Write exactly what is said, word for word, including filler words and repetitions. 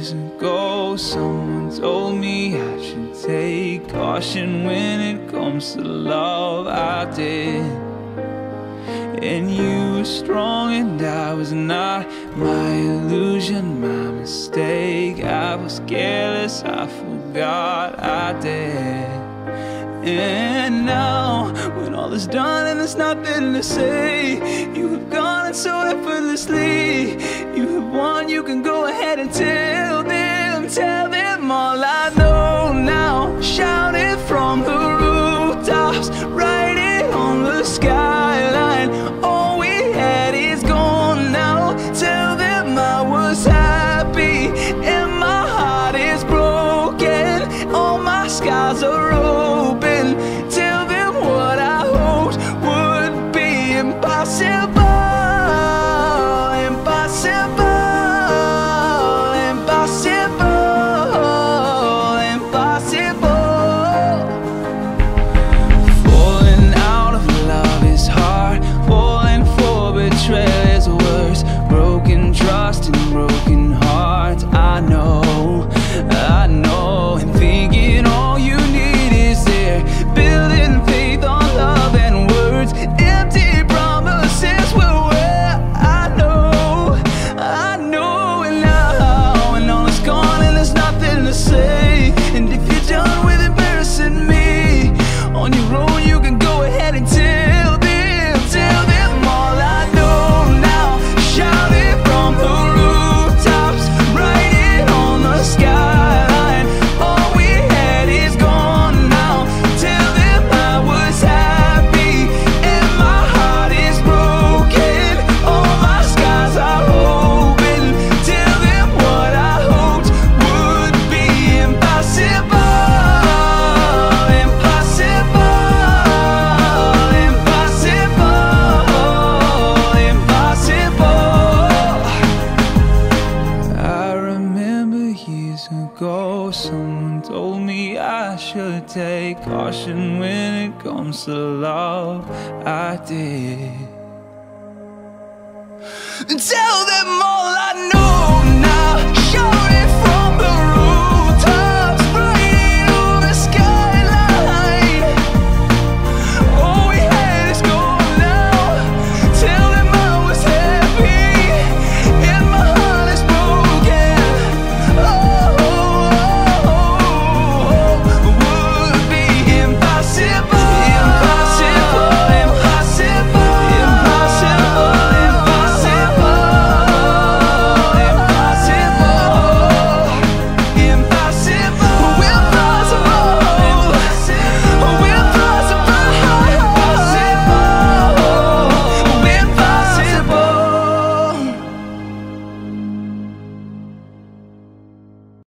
years ago, someone told me I should take caution when it comes to love. I did, and you were strong and I was not. My illusion, my mistake. I was careless, I forgot I did. And now, when all is done and there's nothing to say, you have gone so effortlessly. You have won, you can go ahead and tell them, tell them all I know now. Shout it from the rooftops, write it on the skyline. All we had is gone now. Tell them I was happy and my heart is broken. All my skies are open. Tell them what I hoped would be impossible. Trust and broken hearts, I know, I know. And thinking all you need is there, building faith on love and words. Empty promises will wear, I know, I know. And now, and all is gone and there's nothing to say. And if you're done with embarrassing me on your own, you can go ahead and tell them, tell them all I know now. Shout it from the rooftops, write it on the skyline. All we had is gone now. Tell them I was happy and my heart is broken. All my skies are open. Tell them what I hoped would be impossible. Impossible, impossible, impossible. I remember years ago, someone told me I should take caution when it comes to love. I did. Tell them all I know now.